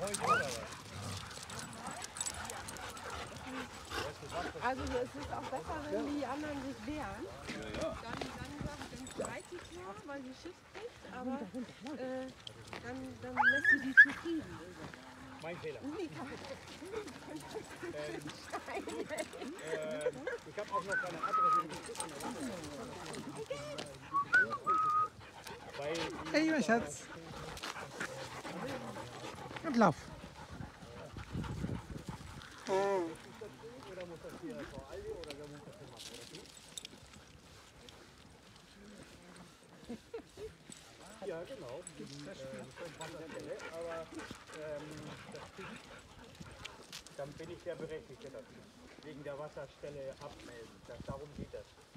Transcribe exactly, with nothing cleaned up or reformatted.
heute oder was? Also es ist auch besser, wenn die anderen sich wehren. Ja, ja. Dann, dann, dann schreit sie zwar, weil sie Schiss kriegt, aber äh, dann, dann lässt sie die zufrieden. Mein Fehler. Nee, Ähm, ähm, ich habe auch noch keine Adresse gefunden. Hey, mein Schatz. Und lauf. Oder muss das hier vor Aldi oder wer muss das hier machen? Oder du? Ja, genau. Das ist Wasserstelle, aber ähm, das kriegt, dann bin ich der Berechtigte dafür. Wegen der Wasserstelle abmelden. Das, darum geht das.